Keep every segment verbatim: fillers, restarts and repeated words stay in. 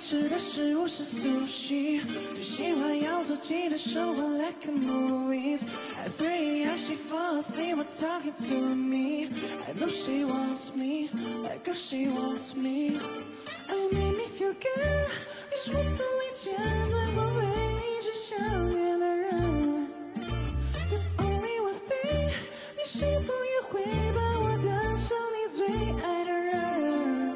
吃的食物是 sushi， 最喜欢要自己的生活 like a movies。At three a.m. she falls asleep while talking to me. I know she wants me, like girl she wants me. Oh, you make me feel good， 你是我从未见到过唯一一直想念的人。There's only one thing， 你是否也会把我当成你最爱的人？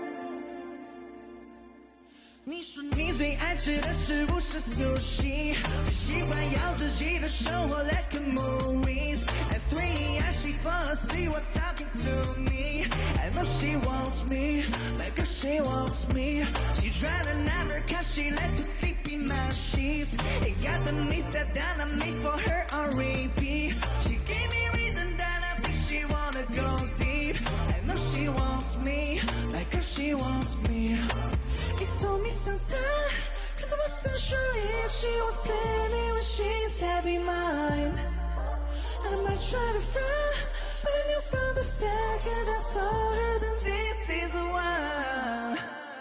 你说你最爱吃的食物是 sushi， 最喜欢要自己的生活 like a movies。At three a.m. she falls asleep while talking to me. I know she wants me, like girl she wants me. She tried another cause she like to sleep in my sheets. It got the needs that I made for her on repeat. She gave me reason that I think she wanna go deep. I know she wants me, like girl she wants me. It told me sometime, cause I wasn't sure if she was planning when she's happy mine. And I might try to front, but I knew from the second I saw her that this is the one.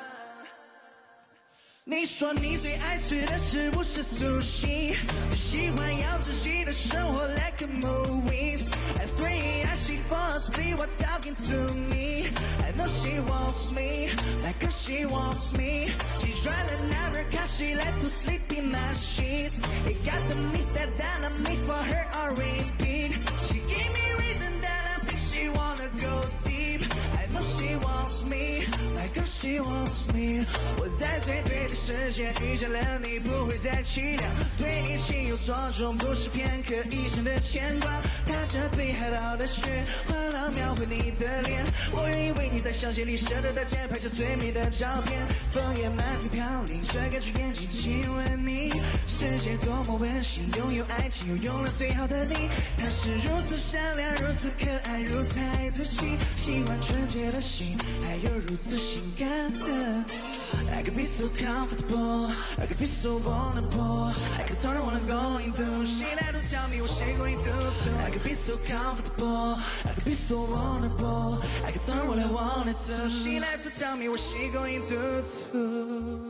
你说你最爱吃的食物是 sushi， 最喜欢要自己的生活 like a movies。 At three a.m. she falls asleep while talking to me. I know she wants me, like girl she wants me. She tried another cause she like to sleep in my sheets. It got the needs that I made for her on repeat. She gave me reason that I think she wanna go deep. I know she wants me, like girl she wants me. 我在最对的时间遇见了你，不会再凄凉，对你情有所钟，不是片刻一生的牵挂。踏着北海道的雪，画廊描绘你的脸，我愿意为你在香榭里舍得大街拍下最美的照片。枫叶满天飘零，甩开只眼睛亲吻你，世界多么温馨，拥有爱情又拥了最好的你。她是如此善良，如此可爱，如此爱自己，喜欢纯洁的心，还有如此性感的。I could be so comfortable, I could be so vulnerable. I could turn what I'm going through. She like to tell me what she going through too. I could be so comfortable, I could be so vulnerable. I could turn what I wanted to. She like to tell me what she going through too.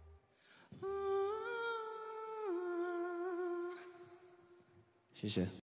谢谢。